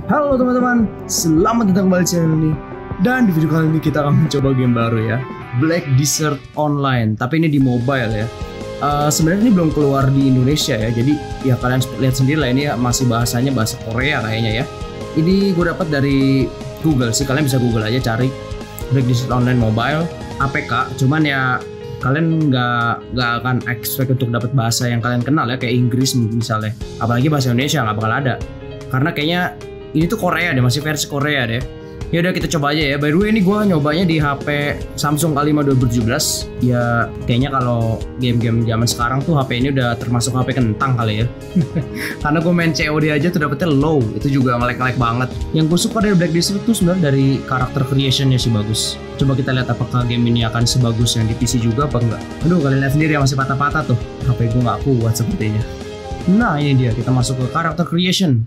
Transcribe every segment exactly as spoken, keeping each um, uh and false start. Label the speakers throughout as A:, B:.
A: Halo teman-teman, selamat datang kembali di channel ini. Dan di video kali ini kita akan mencoba game baru ya, Black Desert Online. Tapi ini di mobile ya. uh, Sebenarnya ini belum keluar di Indonesia ya. Jadi ya kalian lihat sendiri lah, ini ya, masih bahasanya bahasa Korea kayaknya ya. Ini gue dapat dari Google sih, kalian bisa Google aja cari Black Desert Online Mobile A P K. Cuman ya kalian nggak nggak akan expect untuk dapat bahasa yang kalian kenal ya, kayak Inggris misalnya. Apalagi bahasa Indonesia nggak bakal ada, karena kayaknya ini tuh Korea deh, masih versi Korea deh. Ya udah kita coba aja ya. By the way ini gue nyobanya di H P Samsung A lima dua ribu tujuh belas. Ya kayaknya kalau game-game zaman sekarang tuh H P ini udah termasuk H P kentang kali ya. Karena gue main C O D aja tuh dapetnya low, itu juga nge-lag-lag banget. Yang gue suka dari Black Desert tuh sebenarnya dari karakter creationnya sih bagus. Coba kita lihat apakah game ini akan sebagus yang di P C juga apa enggak. Aduh kalian lihat sendiri ya, masih patah-patah tuh. H P gue nggak kuat sepertinya. Nah ini dia, kita masuk ke karakter creation.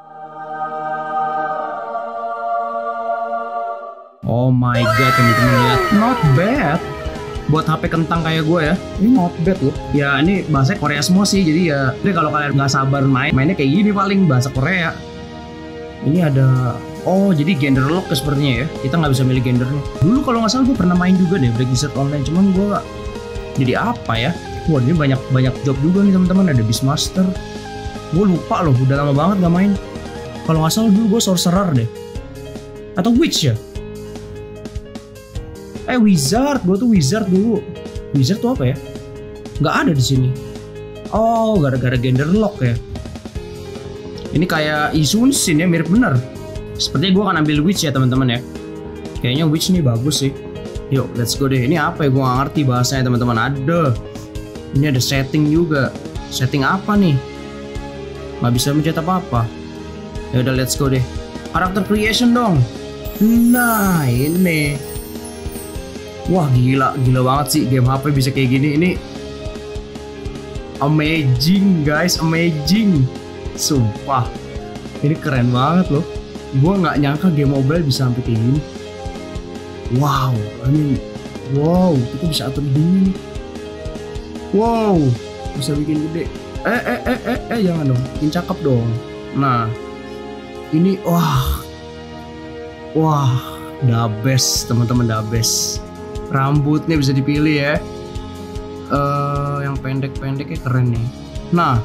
A: Oh my god, teman-teman lihat, not bad buat H P kentang kayak gue ya. Ini not bad loh. Ya ini bahasa Korea semua sih, jadi ya jadi kalau kalian nggak sabar main, mainnya kayak gini paling bahasa Korea. Ini ada, oh jadi gender lock sepertinya ya. Kita nggak bisa milih gendernya. Dulu kalau nggak salah gue pernah main juga deh Black Desert Online, cuman gue jadi apa ya? Wah ini banyak banyak job juga nih teman-teman. Ada Beastmaster. Gue lupa loh, udah lama banget nggak main. Kalau nggak salah dulu gue sorcerer deh, atau witch ya. Eh wizard, gue tuh wizard dulu. Wizard tuh apa ya? Nggak ada di sini. Oh, gara-gara gender lock ya. Ini kayak Isunsin ya, mirip bener. Sepertinya gue akan ambil witch ya teman-teman ya. Kayaknya witch nih bagus sih. Yuk, let's go deh. Ini apa ya? Gue nggak ngerti bahasanya teman-teman. Ada. Ini ada setting juga. Setting apa nih? Nggak bisa mencet apa-apa. Ya udah, let's go deh. Karakter creation dong. Nah, ini. Wah gila, gila banget sih game H P bisa kayak gini. Ini amazing guys, amazing. Sumpah, ini keren banget loh. Gue nggak nyangka game mobile bisa sampai kayak gini. Wow, ini wow, kita bisa atur gini. Wow, bisa bikin gede. Eh eh eh eh eh jangan dong, bikin cakep dong. Nah, ini wah, wah, the best teman-teman, the best. Rambutnya bisa dipilih ya. uh, Yang pendek-pendeknya keren nih. Nah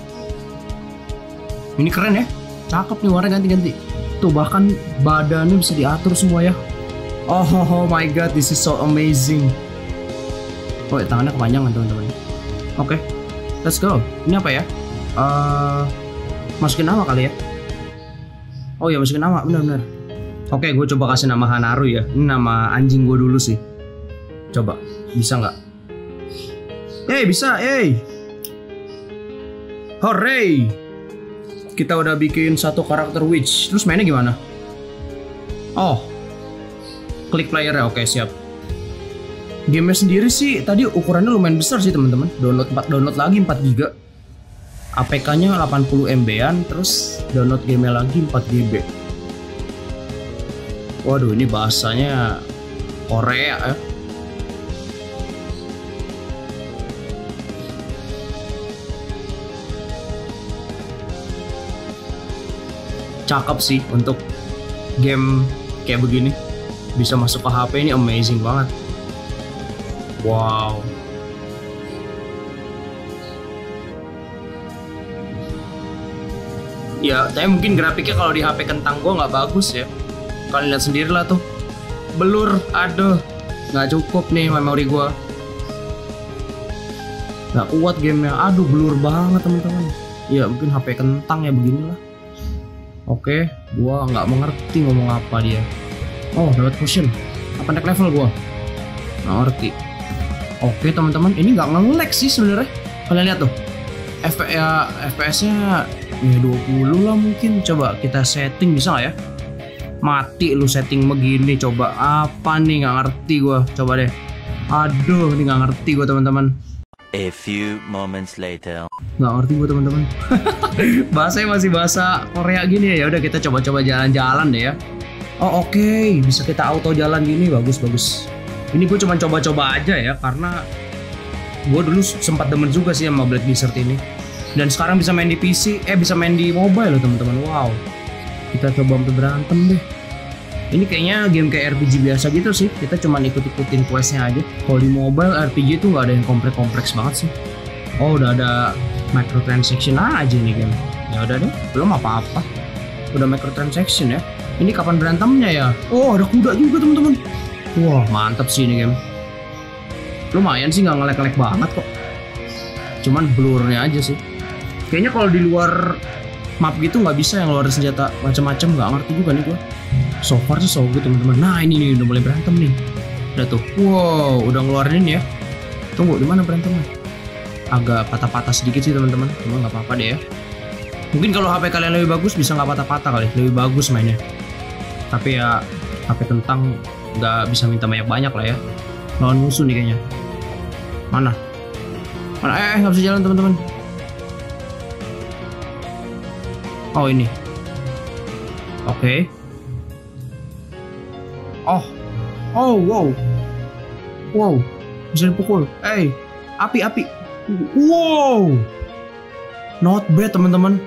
A: ini keren ya, cakep nih, warna ganti-ganti. Tuh bahkan badannya bisa diatur semua ya. Oh, oh, oh my god, this is so amazing. Oh tangannya kepanjangan teman-teman. Oke, okay, let's go. Ini apa ya? uh, Masukin nama kali ya. Oh ya masukin nama, benar-benar. Oke, okay, gue coba kasih nama Hanaru ya. Ini nama anjing gue dulu sih. Coba, bisa nggak? Eh, hey, bisa, eh. Hey. Hooray! Kita udah bikin satu karakter witch. Terus mainnya gimana? Oh, klik player ya. Oke, siap. Gamenya sendiri sih tadi ukurannya lumayan besar sih teman-teman. Download empat download lagi empat giga. A P K-nya delapan puluh megabyte-an, terus download gamenya lagi empat giga. Waduh, ini bahasanya Korea ya. Cakep sih untuk game kayak begini, bisa masuk ke H P, ini amazing banget. Wow. Ya, tapi mungkin grafiknya kalau di H P kentang gue nggak bagus ya. Kalian lihat sendiri lah tuh, blur, aduh, nggak cukup nih memori gue, nggak kuat gamenya, aduh blur banget teman-teman. Ya mungkin H P kentang ya beginilah. Oke, gua nggak mengerti ngomong apa dia. Oh, dapat potion. Apa naik level gua? Nggak ngerti. Oke teman-teman, ini nggak nge-lag sih sebenarnya. Kalian lihat tuh, F ya, F P S-nya ya dua puluh lah mungkin. Coba kita setting, bisa nggak ya? Mati lu setting begini. Coba apa nih? Nggak ngerti gua. Coba deh. Aduh, ini nggak ngerti gua teman-teman.
B: A few moments later.
A: Nggak ngerti gue teman-teman. Bahasanya masih bahasa Korea gini ya. Ya udah kita coba-coba jalan-jalan deh ya. Oh oke, okay. Bisa kita auto jalan gini, bagus bagus. Ini gue cuma coba-coba aja ya, karena gue dulu sempat demen juga sih sama Black Desert ini. Dan sekarang bisa main di P C, eh bisa main di mobile loh teman-teman. Wow, Kita coba sampai berantem deh. Ini kayaknya game kayak R P G biasa gitu sih. Kita cuma ikut-ikutin questnya aja. Kalau di mobile R P G tuh nggak ada yang kompleks-kompleks banget sih. Oh, udah ada microtransaction aja nih game. Ya udah deh, belum apa-apa. Udah microtransaction ya. Ini kapan berantemnya ya? Oh, ada kuda juga teman-teman. Wah, mantap sih ini game. Lumayan sih, nggak ngelek-ngelek banget kok. Cuman blurnya aja sih. Kayaknya kalau di luar map gitu nggak bisa yang ngeluarin senjata macam-macam, nggak ngerti juga nih gua. So far sih so good teman-teman. Nah ini nih udah mulai berantem nih. Udah tuh, wow udah ngeluarin ya. Tunggu di mana berantemnya? Agak patah-patah sedikit sih teman-teman. Cuma nggak apa-apa deh ya. Mungkin kalau H P kalian lebih bagus bisa nggak patah-patah kali, lebih bagus mainnya. Tapi ya H P kentang nggak bisa minta banyak-banyak lah ya. Lawan musuh nih kayaknya. Mana? Mana? Eh nggak bisa jalan teman-teman. Oh ini. Oke. Okay. Oh, oh, wow, wow, bisa dipukul. Eh, hey, api, api. Wow, not bad teman-teman.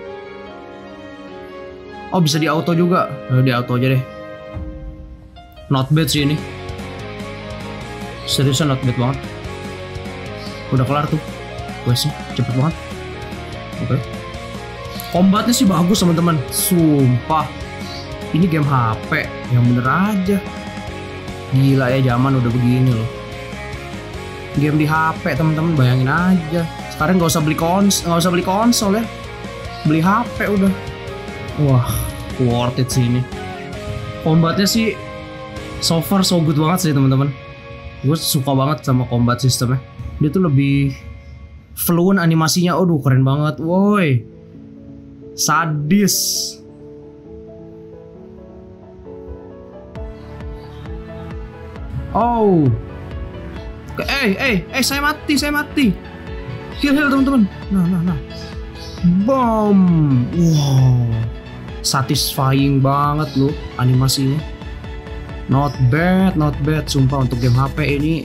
A: Oh bisa di auto juga. Eh, di auto aja deh. Not bad sih ini. Seriusan not bad banget. Udah kelar tuh. Gue sih cepet banget. Oke. Okay. Kombatnya sih bagus teman-teman. Sumpah. Ini game H P yang bener aja. Gila ya zaman udah begini loh. Game di H P teman-teman, bayangin aja. Sekarang nggak usah beli kons, nggak usah beli konsol ya. Beli H P udah. Wah, worth it sih ini. Combatnya sih so far so good banget sih teman-teman. Gue suka banget sama combat sistemnya. Dia tuh lebih fluent animasinya. Aduh keren banget, woi. Sadis. Oh, eh, eh, eh, saya mati, saya mati. Heal, heal teman-teman. Nah, nah, nah. Boom. Wow, satisfying banget loh animasinya. Not bad, not bad. Sumpah untuk game H P ini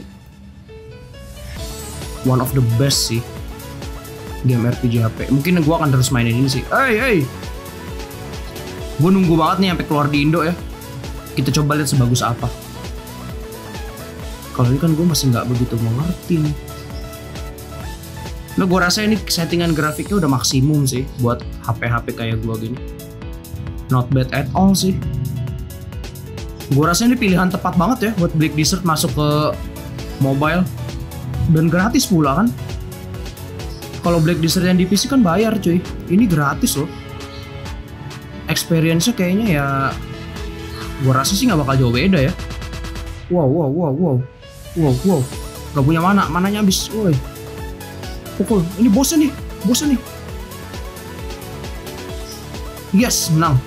A: one of the best sih. Game R P G H P. Mungkin gue akan terus mainin ini sih. Hey, hey. Gue nunggu banget nih sampai keluar di Indo ya. Kita coba lihat sebagus apa. Kalau ini kan gue masih nggak begitu mengerti nih. Nah gue rasa ini settingan grafiknya udah maksimum sih buat H P-H P kayak gue gini. Not bad at all sih. Gue rasa ini pilihan tepat banget ya buat Black Desert masuk ke mobile. Dan gratis pula kan. Kalau Black Desert yang di P C kan bayar cuy. Ini gratis loh. Experience-nya kayaknya ya gue rasa sih nggak bakal jauh beda ya. Wow, wow, wow, wow. Wow, wow, gak punya mana, mananya habis, woi. Pukul, ini bosnya nih, bosnya nih. Yes, menang.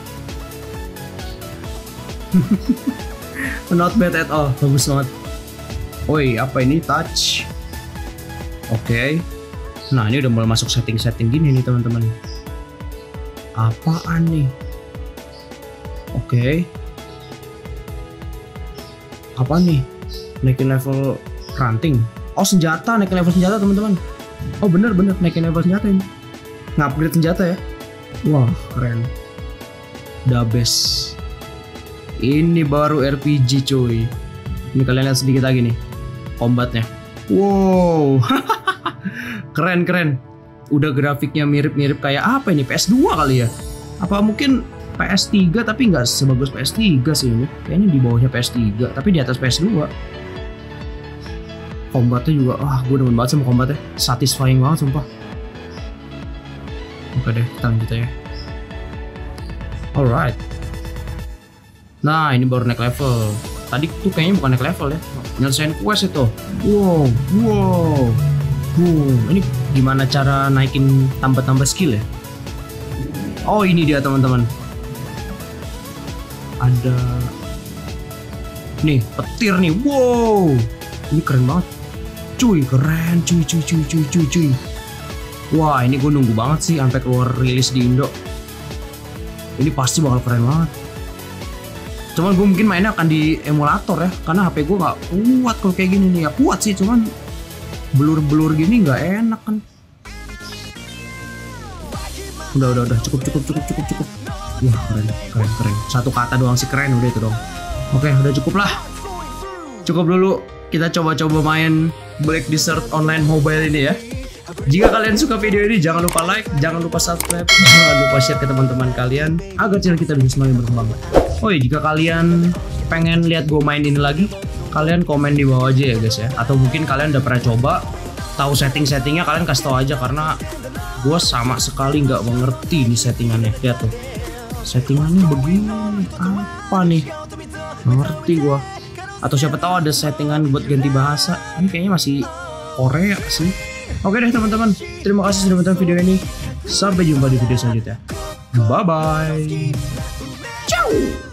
A: Not bad at all, bagus banget. Woi, apa ini touch? Oke. Okay. Nah, ini udah mulai masuk setting-setting gini nih teman-teman. Apaan nih? Oke. Okay. Apa nih? Naikin level ranting. Oh senjata, naikin level senjata teman-teman. Oh bener bener naikin level senjata ini. Nge-upgrade senjata ya. Wah keren. The best. Ini baru R P G cuy. Ini kalian lihat sedikit lagi nih combatnya. Wow. Keren keren. Udah grafiknya mirip-mirip kayak apa ini, P S dua kali ya. Apa mungkin P S tiga tapi nggak sebagus P S tiga sih ini. Kayaknya di bawahnya P S tiga tapi di atas P S dua. Kombatnya juga, ah gue demen banget sama kombatnya. Satisfying banget sumpah. Oke deh, kita lanjut aja. Alright. Nah ini baru naik level. Tadi tuh kayaknya bukan naik level ya, nyelesain quest itu. Wow, wow. Wow, ini gimana cara naikin tambah-tambah skill ya? Oh ini dia teman-teman. Ada nih petir nih, wow, ini keren banget, cuy, keren, cuy, cuy, cuy, cuy, cuy, cuy. Wah ini gue nunggu banget sih sampai keluar rilis di Indo. Ini pasti bakal keren banget. Cuman gue mungkin mainnya akan di emulator ya, karena H P gue nggak kuat kalau kayak gini nih. Ya kuat sih, cuman blur-blur gini nggak enak kan. Udah, udah, udah, cukup, cukup, cukup, cukup, cukup. Wah keren, keren, keren. Satu kata doang sih keren, udah itu dong. Oke, udah cukup lah. Cukup dulu kita coba-coba main Black Desert Online Mobile ini ya. Jika kalian suka video ini, jangan lupa like, jangan lupa subscribe, jangan lupa share ke teman-teman kalian agar channel kita bisa semakin berkembang. Oh iya, jika kalian pengen lihat gue main ini lagi, kalian komen di bawah aja ya guys ya. Atau mungkin kalian udah pernah coba, tahu setting-settingnya, kalian kasih tahu aja karena gue sama sekali nggak mengerti nih settingannya. Lihat tuh, settingannya begini apa nih? Nggak ngerti gue. Atau siapa tahu ada settingan buat ganti bahasa. Ini kayaknya masih Korea sih. Oke deh teman-teman, terima kasih sudah menonton video ini. Sampai jumpa di video selanjutnya. Bye bye. Ciao.